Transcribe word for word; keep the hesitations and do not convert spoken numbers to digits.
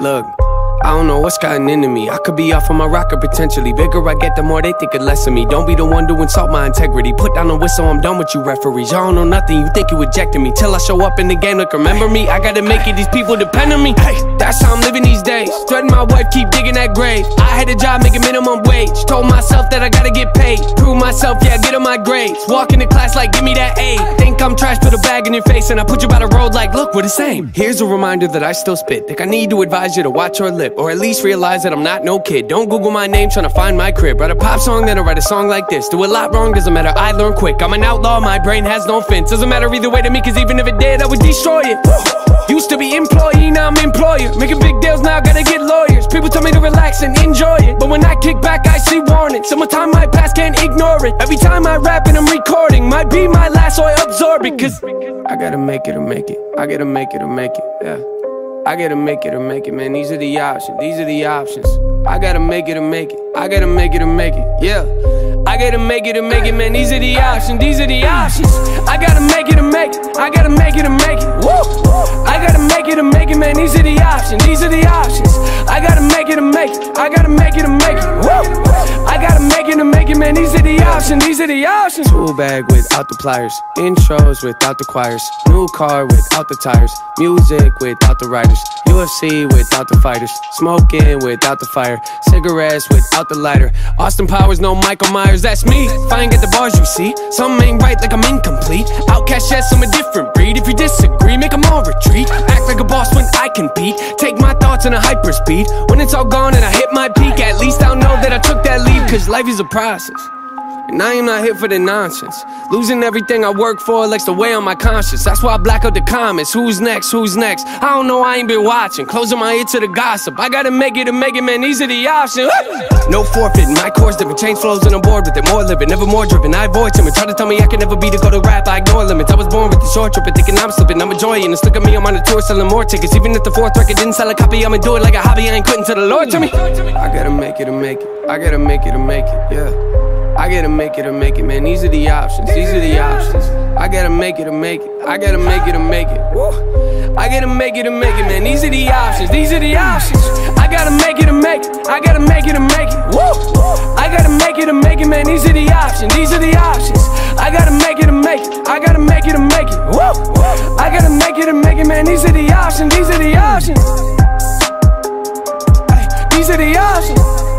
Look, I don't know what's gotten into me. I could be off on my rocker potentially. Bigger I get, the more they think it less of me. Don't be the one to insult my integrity. Put down the whistle, I'm done with you referees. Y'all don't know nothing, you think you ejected me. Till I show up in the game, like remember me. I gotta make it, these people depend on me. Hey, that's how I'm living these days. Threaten my wife, keep digging that grave. I had a job making minimum wage. Told myself that I gotta get paid. Prove myself, yeah, get on my grades. Walk into class like, give me that A. Think I'm trash, put a bag in your face. And I put you by the road like, look, we're the same. Here's a reminder that I still spit. Think I need to advise you to watch your lip, or at least realize that I'm not no kid. Don't Google my name trying to find my crib. Write a pop song, then I write a song like this. Do a lot wrong, doesn't matter, I learn quick. I'm an outlaw, my brain has no fence. Doesn't matter either way to me, cause even if it did, I would destroy it. Used to be employee, now I'm employer. Making big deals, now I gotta get lawyers. People tell me to relax and enjoy it, but when I kick back, I see warnings. Summertime, my past, can't ignore it. Every time I rap and I'm recording, might be my last, so I absorb it. Cause I gotta make it or make it. I gotta make it or make it, yeah. I gotta make it or make it, man, these are the options, these are the options. I gotta make it or make it, I gotta make it or make it, yeah. I gotta make it or make it, man, these are the options, these are the options. I gotta make it or make it, I gotta make it or make it, woo. I gotta make it or make it, man, these are the options, these are the options. I gotta make it or make it, I gotta make it or make it, woo. I gotta make it or make it, man, these are the options, these are the options. Tool bag without the pliers, intros without the choirs, new car without the tires, music without the writers, U F C without the fighters, smoking without the fire, cigarettes without the lighter, Austin Powers, no Michael Myers, that's me. If I ain't get the bars, you see, something ain't right, like I'm incomplete. Outcast, yes, I'm a different breed. If you disagree, make them all retreat. Act like a boss when I compete. Take my thoughts in a hyper speed. When it's all gone and I hit my peak, at least I'll know that I took that leap. Cause life is a process, and I am not here for the nonsense. Losing everything I work for likes to weigh on my conscience. That's why I black out the comments. Who's next? Who's next? I don't know, I ain't been watching. Closing my ear to the gossip. I gotta make it or make it, man, these are the options. No forfeiting, my course different. Change flows and I'm bored with it. More living, never more driven. I avoid timid. Try to tell me I can never be the go to rap. I ignore limits. I was born with the short trip and thinking I'm slipping. I'm enjoying this. Look at me, I'm on a tour selling more tickets. Even if the fourth record didn't sell a copy, I'ma do it like a hobby. I ain't quitting till the Lord tell me. I gotta make it or make it. I gotta make it or make it, yeah. I gotta make it or make it, man, these are the options, these are the options. I gotta make it or make it, I gotta make it or make it, woo. I gotta make it or make it, man, these are the options, these are the options. I gotta make it or make it, I gotta make it or make it, woo. I gotta make it or make it, man, these are the options, these are the options. I gotta make it or make it, I gotta make it or make it, woo. I gotta make it or make it, man, these are the options, these are the options. These are the options.